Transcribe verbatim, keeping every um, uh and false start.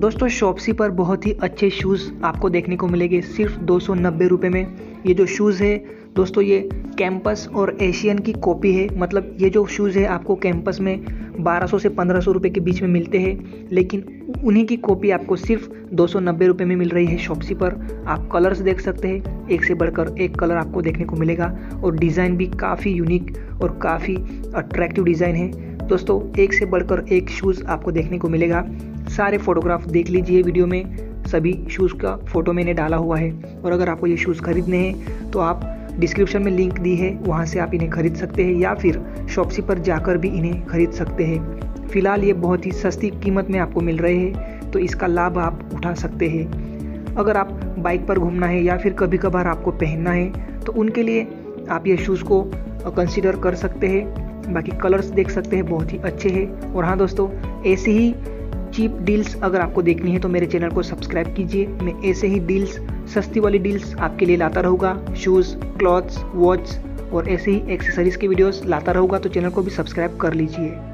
दोस्तों शॉप्सी पर बहुत ही अच्छे शूज़ आपको देखने को मिलेंगे सिर्फ दो सौ नब्बे रुपये में। ये जो शूज़ है दोस्तों ये कैंपस और एशियन की कॉपी है। मतलब ये जो शूज़ है आपको कैंपस में बारह सौ से पंद्रह सौ रुपये के बीच में मिलते हैं, लेकिन उन्हीं की कॉपी आपको सिर्फ दो सौ नब्बे रुपये में मिल रही है शॉप्सी पर। आप कलर्स देख सकते हैं, एक से बढ़कर एक कलर आपको देखने को मिलेगा और डिज़ाइन भी काफ़ी यूनिक और काफ़ी अट्रैक्टिव डिज़ाइन है। दोस्तों एक से बढ़कर एक शूज़ आपको देखने को मिलेगा। सारे फोटोग्राफ देख लीजिए, वीडियो में सभी शूज़ का फ़ोटो मैंने डाला हुआ है। और अगर आपको ये शूज़ खरीदने हैं तो आप डिस्क्रिप्शन में लिंक दी है, वहाँ से आप इन्हें खरीद सकते हैं या फिर शॉप्सी पर जाकर भी इन्हें खरीद सकते हैं। फ़िलहाल ये बहुत ही सस्ती कीमत में आपको मिल रहे हैं, तो इसका लाभ आप उठा सकते हैं। अगर आप बाइक पर घूमना है या फिर कभी कभार आपको पहनना है तो उनके लिए आप ये शूज़ को कंसिडर कर सकते हैं। बाकी कलर्स देख सकते हैं, बहुत ही अच्छे हैं। और हाँ दोस्तों, ऐसे ही चीप डील्स अगर आपको देखनी है तो मेरे चैनल को सब्सक्राइब कीजिए। मैं ऐसे ही डील्स, सस्ती वाली डील्स आपके लिए लाता रहूँगा। शूज़, क्लॉथ्स, वॉच और ऐसे ही एक्सेसरीज़ की वीडियोस लाता रहूँगा, तो चैनल को भी सब्सक्राइब कर लीजिए।